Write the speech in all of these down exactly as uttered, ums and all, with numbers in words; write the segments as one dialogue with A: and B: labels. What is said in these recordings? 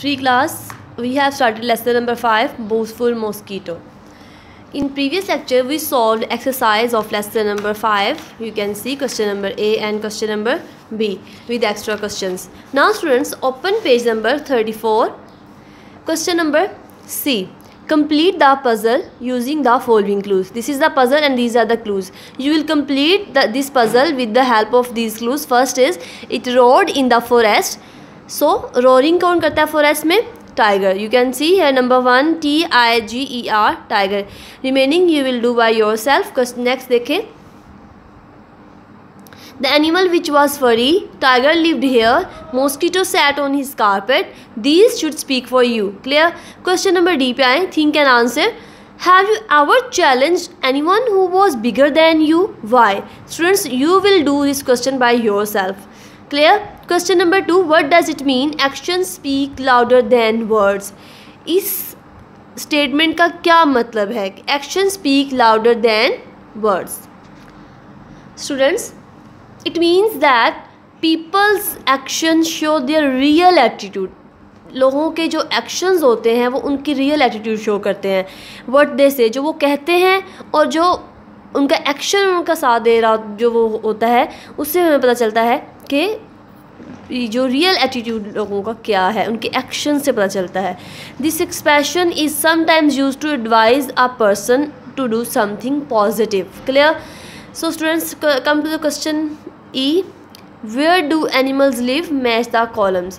A: Free class, we have started lesson number five, boastful mosquito. In previous lecture, we solved exercise of lesson number five. You can see question number A and question number B with extra questions. Now students, open page number thirty-four. Question number C. Complete the puzzle using the following clues. This is the puzzle and these are the clues. You will complete the, this puzzle with the help of these clues. First is, it roared in the forest. So, roaring कौन करता है forest में? Tiger. You can see here number one, T I G E R, tiger. Remaining you will do by yourself. Next देखें. The animal which was furry, tiger lived here, mosquito sat on his carpet. These should speak for you. Clear? Question number D पे आए. Think and answer. Have you ever challenged anyone who was bigger than you? Why? Students, you will do this question by yourself. Clear? Question number two. What does it mean? Actions speak louder than words. इस statement का क्या मतलब है? Actions speak louder than words. Students, it means that people's actions show their real attitude. लोगों के जो actions होते हैं वो उनकी real attitude show करते हैं. What they say, जो वो कहते हैं और जो उनका action उनका साथ दे रहा जो वो होता है, उससे हमें पता चलता है कि जो रियल एटीट्यूड लोगों का क्या है, उनके एक्शन से पता चलता है. This expression is sometimes use to advise a person to do something positive. Clear? So students, come to the question E. Where do animals live? Match the columns.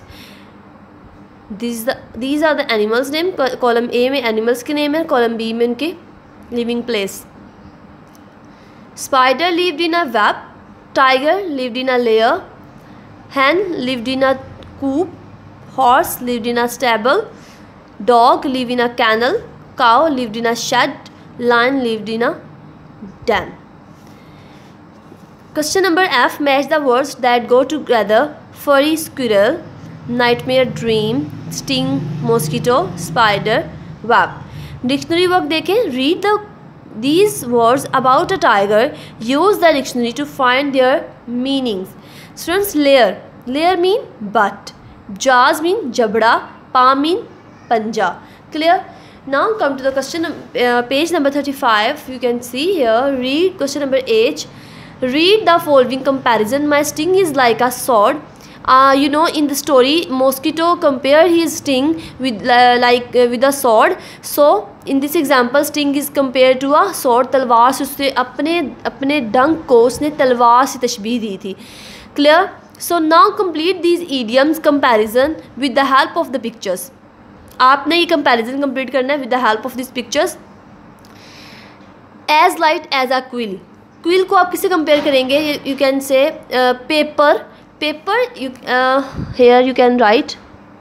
A: These are the animals name. Column A में animals के name है, column B में उनके living place. Spider lived in a web. Tiger lived in a lair. Hen lived in a coop. Horse lived in a stable. Dog lived in a kennel. Cow lived in a shed. Lion lived in a den. Question number F. Match the words that go together. Furry squirrel. Nightmare dream. Sting mosquito. Spider web. Dictionary work देखें. Read the these words about a tiger. Use the dictionary to find their meanings. Students, layer. Layer mean butt. Jaws mean jabda. Palm mean panja. Clear? Now come to the question uh, page number thirty-five. You can see here. Read question number H. Read the following comparison. My sting is like a sword. Uh, you know, in the story, mosquito compared his sting with uh, like uh, with a sword. So in this example, sting is compared to a sword. तलवार से उसने अपने अपने डंक को उसने तलवार से तशबीह दी थी. Clear? So now complete these idioms comparison with the help of the pictures. आपने ये comparison complete करना है with the help of these pictures. As light as a quill. Quill को आप किससे compare करेंगे? You can say uh, paper. Paper. You uh, here you can write.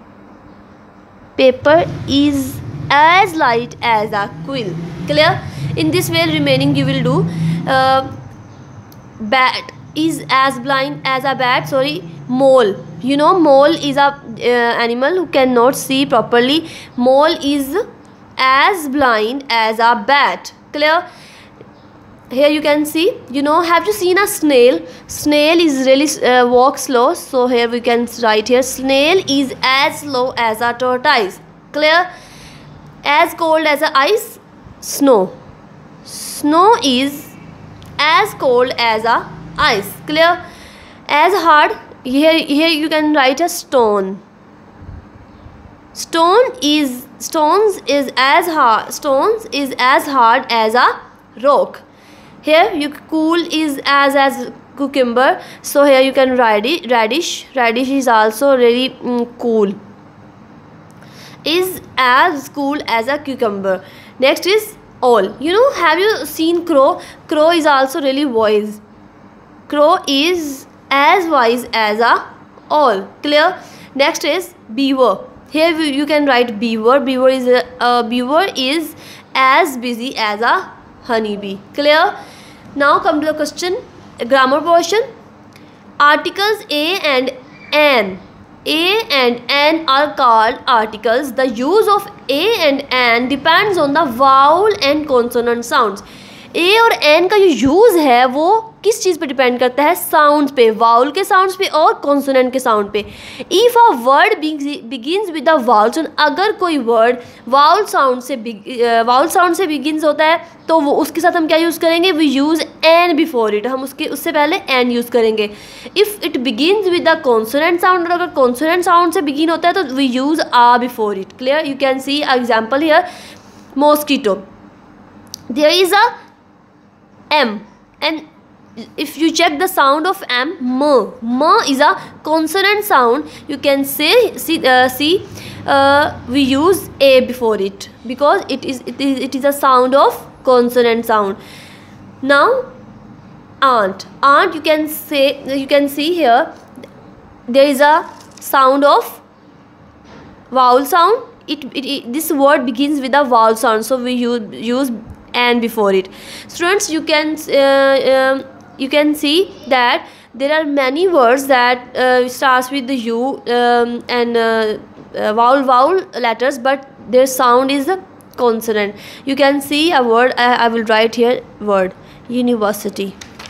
A: Paper is as light as a quill. Clear? In this way, remaining you will do. Uh, bat is as blind as a bat. Sorry, mole. You know, mole is a uh, animal who cannot see properly. Mole is as blind as a bat. Clear? Here you can see. You know, have you seen a snail? Snail is really uh, walk slow. So here we can write here. Snail is as slow as a tortoise. Clear? As cold as a ice. Snow. Snow is as cold as a ice. Clear? As hard. Here here you can write a stone. Stone is stones is as hard stones is as hard as a rock. Here you cool is as as cucumber. So here you can write it radish. Radish is also really mm, cool. Is as cool as a cucumber. Next is owl. You know, have you seen crow? Crow is also really wise. Crow is as wise as a owl. Clear? Next is beaver. Here you can write beaver. Beaver is a, a beaver is as busy as a honeybee. Clear? Now come to the question, grammar portion. Articles a and an. A and an are called articles. The use of a and an depends on the vowel and consonant sounds. A और n का जो use है वो किस चीज़ पे depend करता है? Sound पे, वाउल के साउंड्स पे और कॉन्सोनेंट के साउंड पे. If a word begins with the vowel sound, अगर कोई वर्ड वाउल साउंड से वाउल साउंड से बिगिंस होता है तो वो उसके साथ हम क्या यूज़ करेंगे? We use an before it, हम उसके उससे पहले एन यूज़ करेंगे. If it begins with the consonant sound, और अगर कॉन्सोनेंट साउंड से बिगिन होता है तो we use a before it. Clear? You can see example here. Mosquito, there is a M, and if you check the sound of M, M, M is a consonant sound. You can say see, uh, see uh, we use A before it because it is it is it is a sound of consonant sound. Now aunt, aunt you can say you can see here there is a sound of vowel sound. It, it, it this word begins with a vowel sound, so we use use and before it. Students, you can uh, um, you can see that there are many words that uh, starts with the U um, and uh, uh, vowel vowel letters, but their sound is a consonant. You can see a word. I, I will write here word university.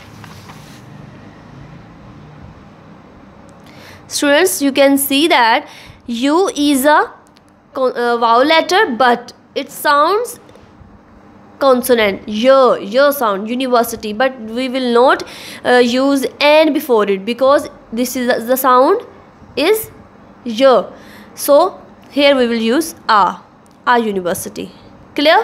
A: Students, you can see that U is a uh, vowel letter, but it sounds consonant, y, y sound, university, but we will not uh, use n before it because this is the sound is y. So here we will use a, a university. Clear?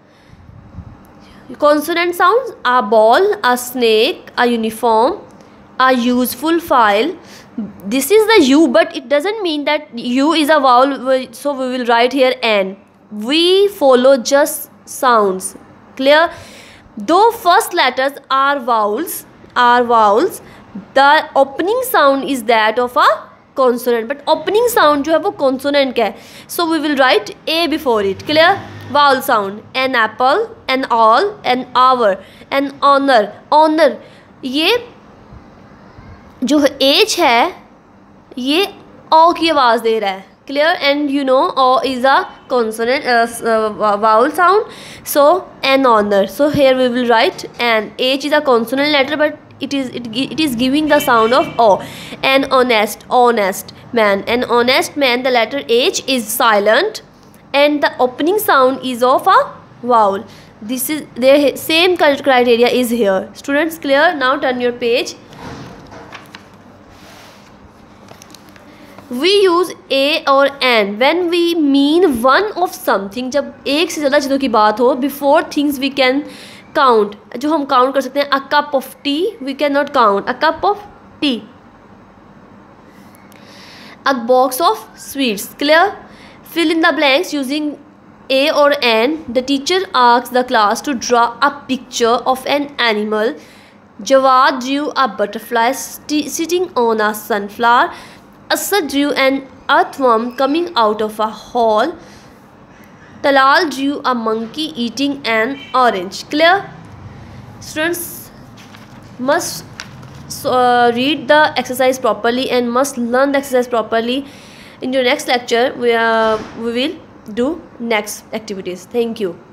A: Consonant sounds: a ball, a snake, a uniform, a useful file. This is the U, but it doesn't mean that U is a vowel, so we will write here n. We follow just sounds. Clear? Though first letters are vowels, are vowels, the opening sound is that of a consonant. But opening sound जो है वो consonant का है. So we will write A before it. Clear? Vowel sound: an apple, an all, an hour, an honor. Honor, ये जो H है ये O की आवाज़ दे रहा है. Clear? And you know O is a consonant uh, uh, vowel sound, so an honor. So here we will write an. H is a consonant letter, but it is it, it is giving the sound of O. An honest, honest man. An honest man, the letter H is silent and the opening sound is of a vowel. This is the same criteria is here. Students, clear? Now turn your page. We use a और an when we mean one of something. जब एक से ज़्यादा चीज़ों की बात हो, before things we can count, जो हम count कर सकते हैं. A cup of tea we cannot count. A cup of tea. A box of sweets. Clear? Fill in the blanks using a or an. The teacher asks the class to draw a picture of an animal. Jawad drew a butterfly sitting on a sunflower. Asad drew an earthworm coming out of a hole. Talal drew a monkey eating an orange. Clear? Students must uh, read the exercise properly and must learn the exercise properly. In your next lecture, we, uh, we will do next activities. Thank you.